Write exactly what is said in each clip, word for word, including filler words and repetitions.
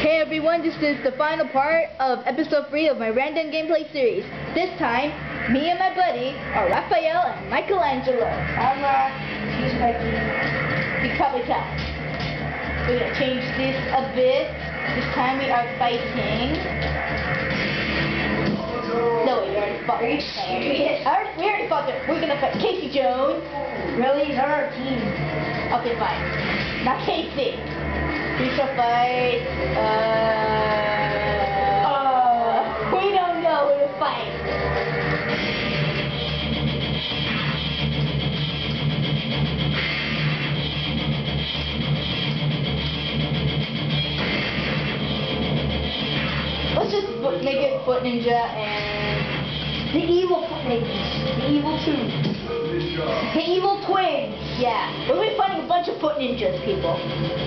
Hey everyone, this is the final part of episode three of my random gameplay series. This time, me and my buddy are Raphael and Michelangelo. I'm uh, he's Mikey. You can probably tell. We're gonna change this a bit. This time we are fighting. No, we already fought. Are you serious? Alright, we already fought them. We're gonna fight Casey Jones. Really? He's on our team. Okay, fine. Not Casey. We shall fight, uh, uh, we don't know who to fight. Let's just put, make it Foot Ninja and The evil Foot Ninjas. The evil two. The evil twins. Yeah, we'll be fighting a bunch of Foot Ninjas, people.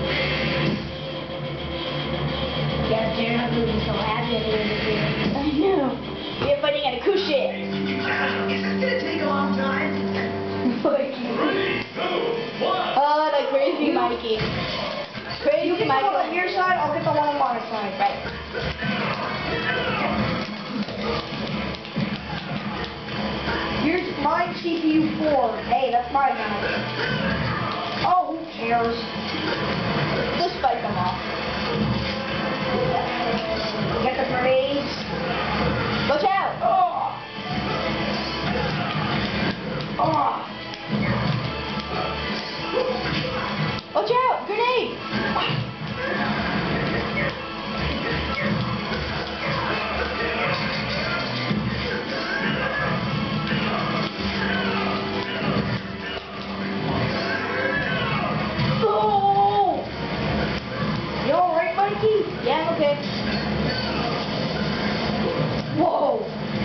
Yeah, they're not going to be so happy at the end of the game. I know. We're fighting at a cruise ship. Is this gonna take a long time? Mikey. Oh, the crazy Mikey. Crazy You get the Mikey. one on your side, I'll get the one on my side. Right. Here's my C P U four. Hey, that's my guy. Oh, who cares? Just fight them all. Get the grenades. Watch out! Oh! Oh! Watch out! Grenade! Oh! You alright, Mikey? Yeah, I'm okay. Whoa!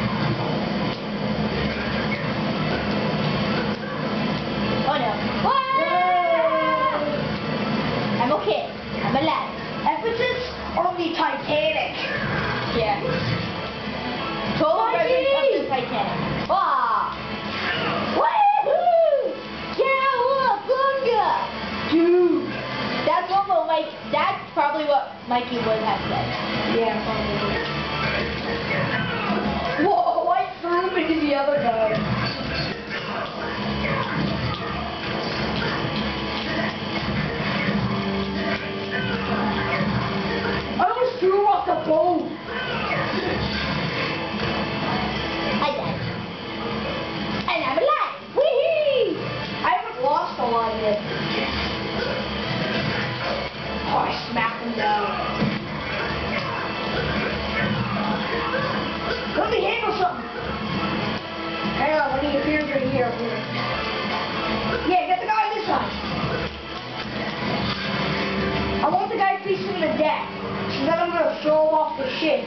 Oh no. Whoa! I'm okay. I'm alive. Emphasis on the Titanic. Yeah. Total Mikey! reference of the Titanic. Wow! Woohoo! Cowabunga! Dude! That's what will Mike. That's probably what Mikey would have said. Yeah, probably. Whoa, I threw him into the other guy. I almost threw him off the boat. I died. And I'm alive. Whee! I haven't lost a lot yet. Oh, I smacked him down. Let me handle something. Hang on, let me appear right here. Yeah, get the guy on this side. I want the guy facing the deck. So then I'm gonna throw him off the ship.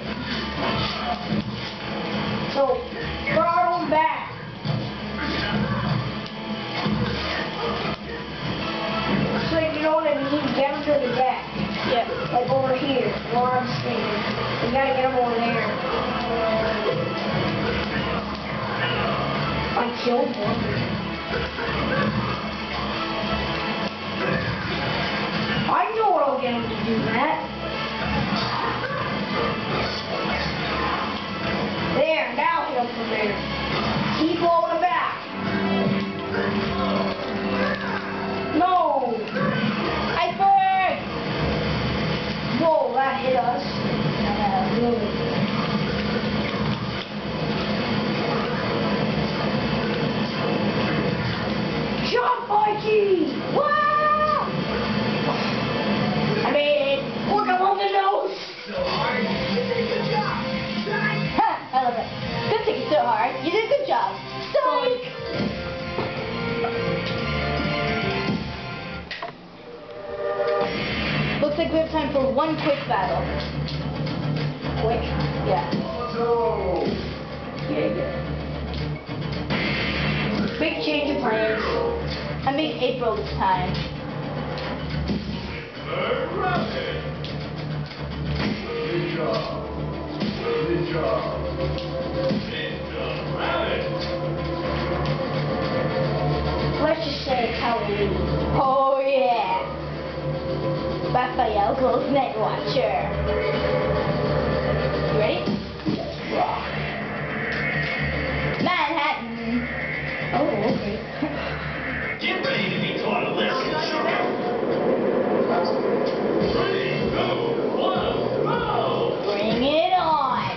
So, throttle him back. So you know what I mean? Get him to the deck. Yeah. Like over here, where I'm standing. You gotta get him over there. I killed one. I know what I'll get him to do that. There, now hit him from there. Keep blowing him back. No! Iceberg! Whoa, that hit us. Uh, really. Jump, Mikey! Wow! I made it. Look, I'm on the nose! So hard. You did a good job. Ha! I love it. Don't take it so hard. You did a good job. Psych! Looks like we have time for one quick battle. Quick. Yeah. So. Yeah, yeah. Big change of plans. I made April this time. Good job. Good job. Let's just say it's Halloween. Oh yeah. Raphael goes Night Watcher. You ready? Let's rock. Manhattan. Oh, okay. Get ready to be taught a lesson, children. Three, two, one, go! Bring it on.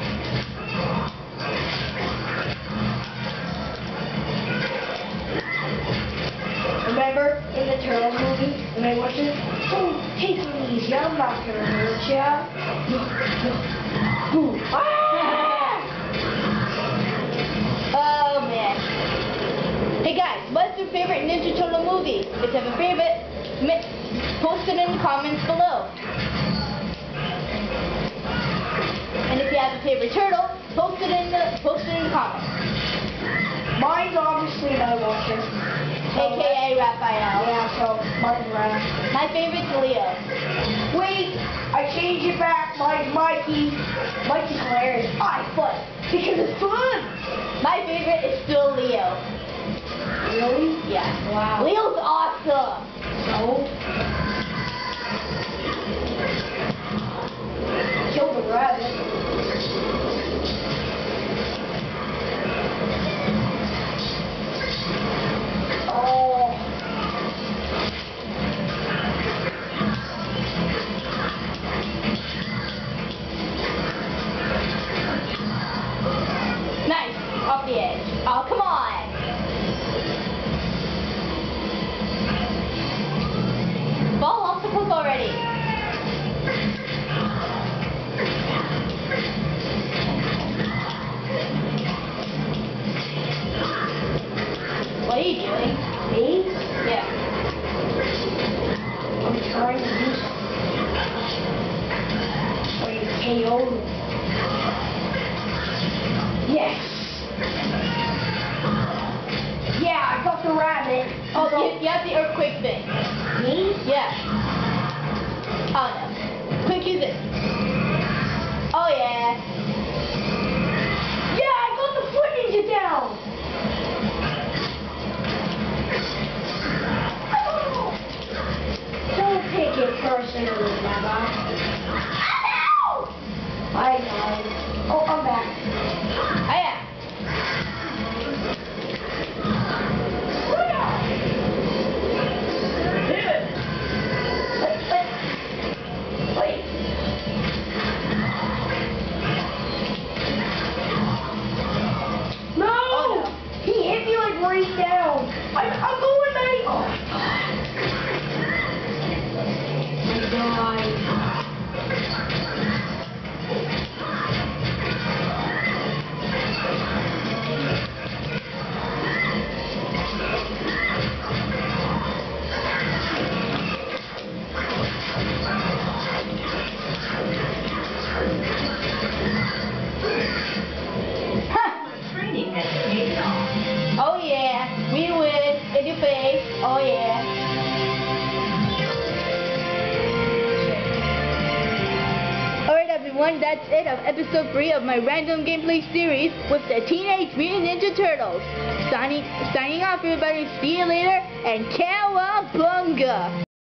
Remember in the Turtle movie, when I watched it? Oh, take it easy, I'm not gonna hurt ya. No, no. Boom. Ah! Oh man. Hey guys, what's your favorite Ninja Turtle movie? If you have a favorite, mi- post it in the comments below. And if you have a favorite turtle, post it in the post it in the comments. Mine's obviously Night Watcher. A K A Raphael. Yeah, so mine's Raph. My favorite's Leo. Wait, I changed it back. Mine's Mikey. Mikey's hilarious. I fun because it's fun. My favorite is still Leo. Really? Yeah. Wow. Leo's awesome. So, kill the rabbit. Oh. Nice. Off the edge. Oh, come on. Fall off the cliff already. What are you doing? Me? Yeah. I'm trying to do something. Or you K O me. Yes. Yeah, I got the rabbit. Oh, So- you, you have the earthquake thing. Me? Yeah. Oh no. Quick, use it. Oh yeah. Yeah, I got the foot ninja down. Oh. Don't take it personally, Baba. Ow! I know. Oh, I'm back. Oh yeah. Wait, wait. Wait. No! Oh, no. He hit me like right down. I'm, I'm going, mate. Oh my god. I died. Training has paid off. Oh yeah. We win. In your face. Oh yeah. Alright everyone, that's it of episode three of my random gameplay series with the Teenage Mutant Ninja Turtles. Signing, signing off everybody. See you later and cowabunga!